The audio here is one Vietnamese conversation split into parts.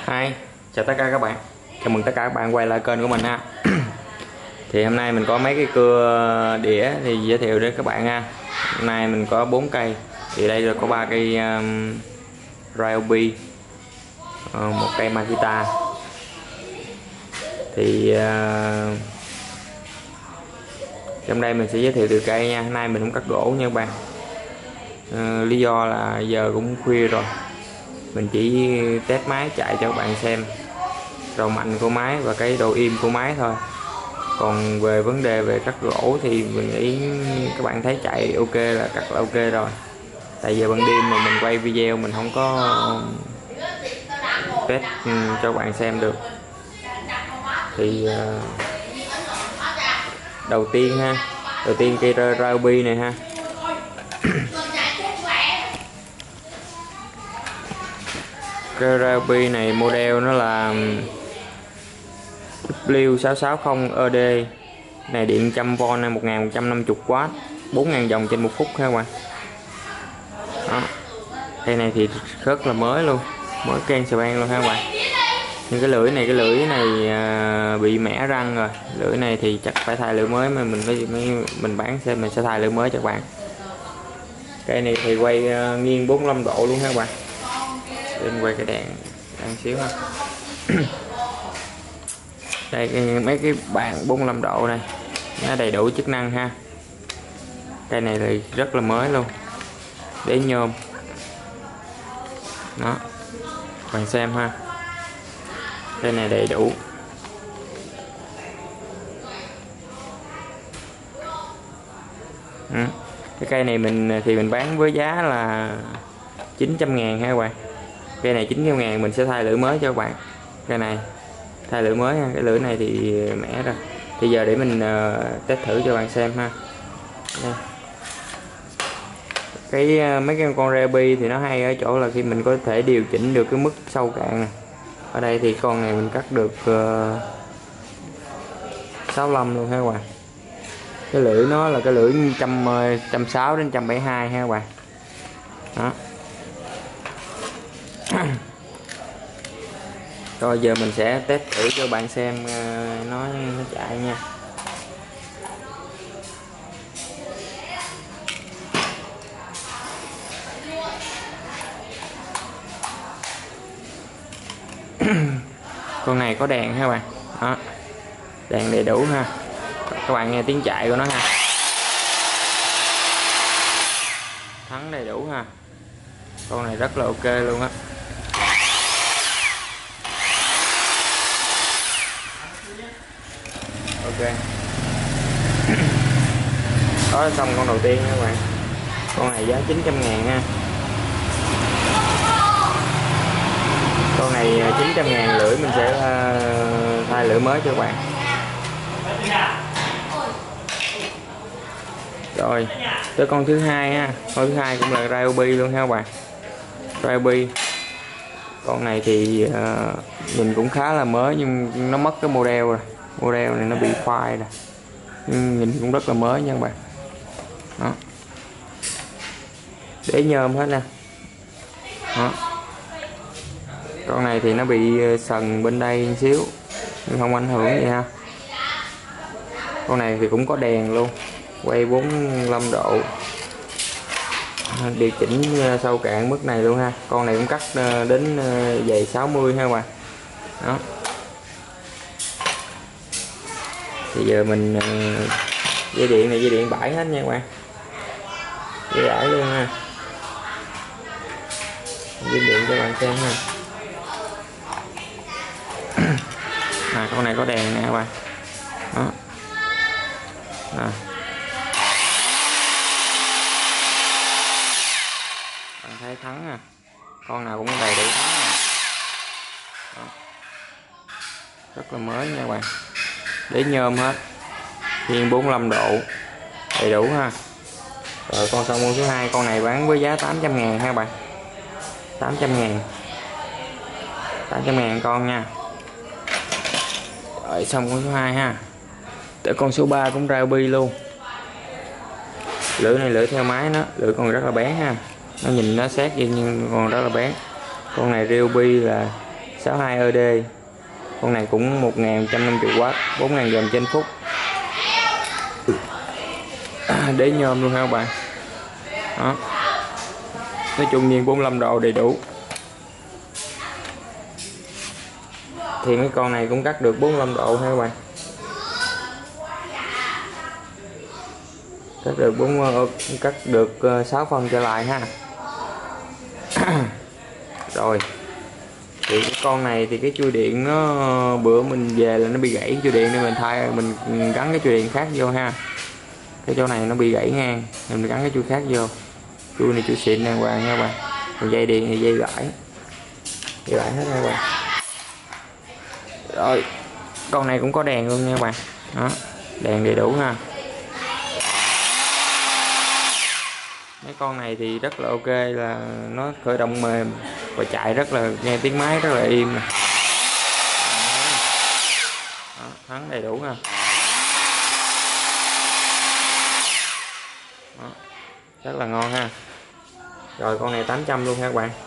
Hi, chào tất cả các bạn. Chào mừng tất cả các bạn quay lại kênh của mình ha. Thì hôm nay mình có mấy cái cưa đĩa thì giới thiệu đến các bạn ha. Hôm nay mình có 4 cây. Thì đây là có 3 cây Ryobi, một cây Makita. Thì trong đây mình sẽ giới thiệu từ cây nha. Hôm nay mình cũng cắt gỗ nha các bạn. Lý do là giờ cũng khuya rồi, mình chỉ test máy chạy cho các bạn xem độ mạnh của máy và cái độ im của máy thôi. Còn về vấn đề về cắt gỗ thì mình nghĩ các bạn thấy chạy ok là cắt là ok rồi. Tại giờ ban đêm mà mình quay video mình không có test cho các bạn xem được. Thì đầu tiên cây Ryobi này ha. Cây Ryobi này model nó là W660ED này, điện 100V này, 1150W, 4000 dòng trên 1 phút ha các bạn. Đó. Cây này thì rất là mới luôn, mới can xà beng luôn ha các bạn. Nhưng cái lưỡi này bị mẻ răng rồi. Lưỡi này thì chắc phải thay lưỡi mới, mà mình bán xem mình sẽ thay lưỡi mới cho các bạn. Cây này thì quay nghiêng 45 độ luôn ha các bạn. Để mình quay cái đèn xíu ha. Đây mấy cái bàn 45 độ này nó đầy đủ chức năng ha. Cây này thì rất là mới luôn, đế nhôm đó, bạn xem ha. Cây này đầy đủ. Cái cây này mình bán với giá là 900.000 ha các bạn. Cây này 900.000 mình sẽ thay lưỡi mới cho các bạn. Cây này thay lưỡi mới ha. Cái lưỡi này thì mẻ rồi. Bây giờ để mình test thử cho bạn xem ha. Đây. Mấy cái con Ryobi thì nó hay ở chỗ là khi mình có thể điều chỉnh được cái mức sâu cạn này. Ở đây thì con này mình cắt được 65 luôn ha các bạn. Cái lưỡi nó là cái lưỡi 160 đến 172 ha các bạn. Đó. Rồi giờ mình sẽ test thử cho bạn xem nó chạy nha. Con này có đèn ha các bạn. Đó. Đèn đầy đủ ha. Các bạn nghe tiếng chạy của nó ha. Thắng đầy đủ ha. Con này rất là ok luôn á. Ok. Đó là xong con đầu tiên các bạn. Con này giá 900.000 ha. Con này 900.000, lưỡi mình sẽ thay lưỡi mới cho các bạn. Rồi tới con thứ hai ha. Con thứ hai cũng là Ryobi luôn ha các bạn. Ryobi con này thì mình cũng khá là mới, nhưng nó mất cái model rồi. Model này nó bị khoai rồi, nhưng nhìn cũng rất là mới nha các bạn. Đó. Để nhôm hết nè. Đó. Con này thì nó bị sần bên đây một xíu nhưng không ảnh hưởng gì ha. Con này thì cũng có đèn luôn, quay 45 độ, điều chỉnh sâu cạn mức này luôn ha. Con này cũng cắt đến dày 60 ha các bạn. Đó. Thì giờ mình dây điện này, dây điện bãi hết nha các bạn, dây bãi luôn ha. Dây điện cho bạn xem ha. Con này có đèn nè các bạn. Đó. Bạn thấy thắng nè, con nào cũng đầy đủ thắng nè. Đó. Rất là mới nha các bạn, đế nhôm hết, khiên 45 độ, đầy đủ ha. Rồi con xong con thứ hai, con này bán với giá 800.000 ha các bạn. 800.000 con nha. Rồi xong con số 2 ha. Tới con số 3 cũng Ryobi luôn. Lưỡi này lưỡi theo máy nó, lưỡi còn rất là bén ha. Nó nhìn nó xét vậy nhưng còn rất là bén. Con này Ryobi là 62 ED. Con này cũng 1150W, 4000 dòng trên phút. Đế nhôm luôn ha các bạn. Đó. Nói chung nhiên 45 độ đầy đủ. Thì mấy con này cũng cắt được 45 độ ha các bạn. Cắt được 6 phân trở lại ha. Rồi thì cái con này thì cái chui điện nó bữa mình về là nó bị gãy chui điện nên mình gắn cái chui điện khác vô ha. Cái chỗ này nó bị gãy ngang nên mình gắn cái chui khác vô. Chui này chui xịn đàng hoàng nha các bạn. Còn dây điện thì dây gãy hết nha các bạn. Rồi con này cũng có đèn luôn nha các bạn. Đó, đèn đầy đủ ha. Mấy con này thì rất là ok, là nó khởi động mềm và chạy rất là nghe tiếng máy rất là im nè. Thắng đầy đủ ha. Đó, rất là ngon ha. Rồi con này 800 luôn ha các bạn.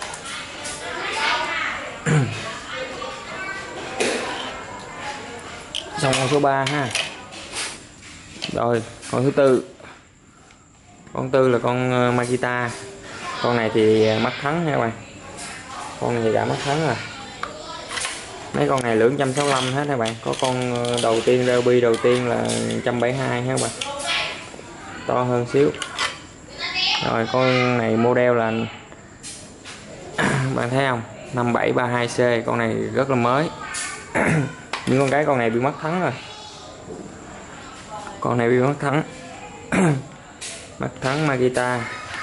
Xong con số 3 ha. Rồi con thứ tư. Con tư là con Makita. Con này thì mắt thắng nha các bạn. Con này thì đã mắt thắng rồi. Mấy con này lưỡng 165 hết các bạn. Có con đầu tiên Derby đầu tiên là 172 ha các bạn. To hơn xíu. Rồi con này model là bạn thấy không? 5732C. Con này rất là mới. Những con cái con này bị mất thắng rồi. Con này bị mất thắng. Mất thắng Makita.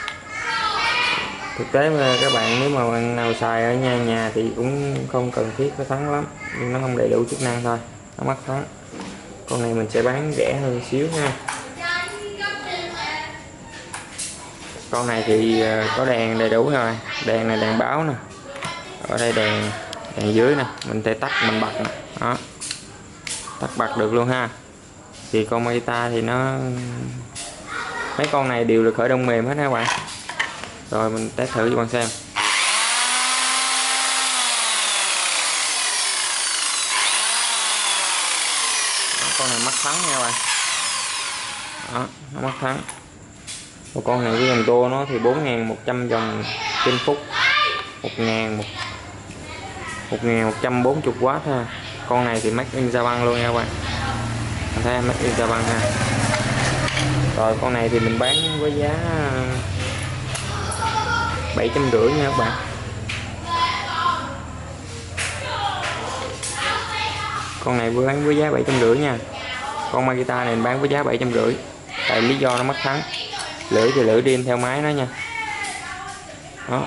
Thực tế mà các bạn nếu mà bạn nào xài ở nhà thì cũng không cần thiết có thắng lắm, nhưng nó không đầy đủ chức năng thôi, nó mất thắng. Con này mình sẽ bán rẻ hơn xíu ha. Con này thì có đèn đầy đủ rồi. Đèn này đèn báo nè. Ở đây đèn dưới nè, mình thể tắt mình bật nè. Đó, tắt bật được luôn ha. Thì con Makita thì nó mấy con này đều là khởi động mềm hết các bạn. Rồi mình test thử cho bạn xem. Đó, con này mắc thắng nha các bạn. Đó, nó mắc thắng. Một con này cái dòng tua nó thì 4100 dòng trên phút, 1140W ha. Con này thì made in Japan luôn nha các bạn. Mình thấy made in Japan ha. Rồi con này thì mình bán với giá 750 nha các bạn. Con này bán với giá 750 nha. Con Makita này mình bán với giá 750. Tại lý do nó mất thắng. Lưỡi thì lưỡi điên theo máy nó nha. Đó.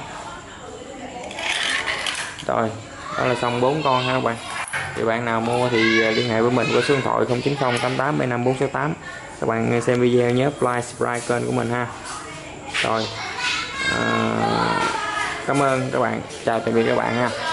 Rồi, đó là xong 4 con ha các bạn. Thì bạn nào mua thì liên hệ với mình qua số điện thoại 090 88 75 468. Các bạn xem video nhớ like, subscribe kênh của mình ha. Rồi, cảm ơn các bạn, chào tạm biệt các bạn ha.